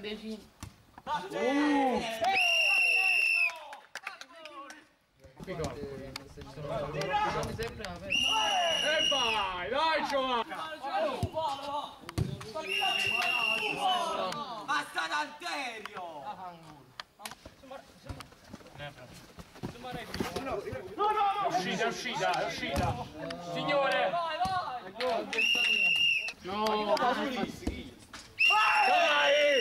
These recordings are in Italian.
decine. E vai, dai Giovanni! Basta d'Alterio! È uscita! Signore! No! Dai!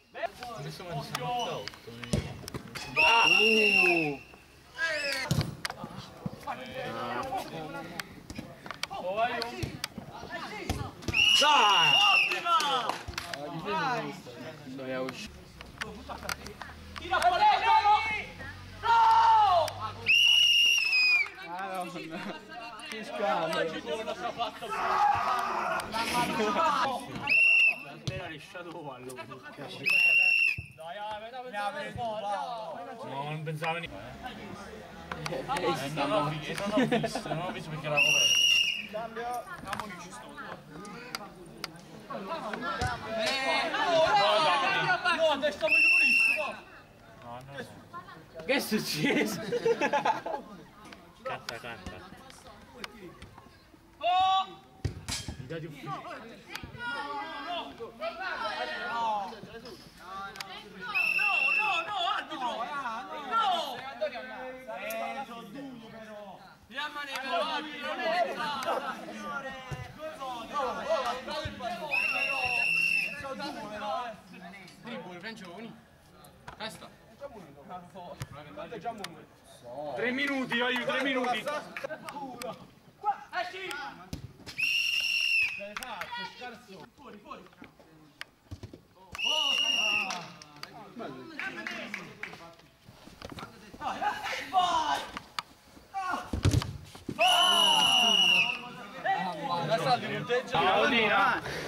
Dai! Dai, è uscito. Tira fuori! No! Che scandalo! Era lisciato fallo. No, non pensavo niente. Non ho visto perché era coperto. No, adesso mi pulissimo! Che è successo? Carta. Oh! Mi date ufficio. No, arbitro! No! Sono duro però! Chiamane però, arbitro, non è entrata! Sono duro però! Dribble, Francioni. Testa. 3 minuti, aiuto, 3 minuti. Esci! Fuori! Vai! Ciao, Dina.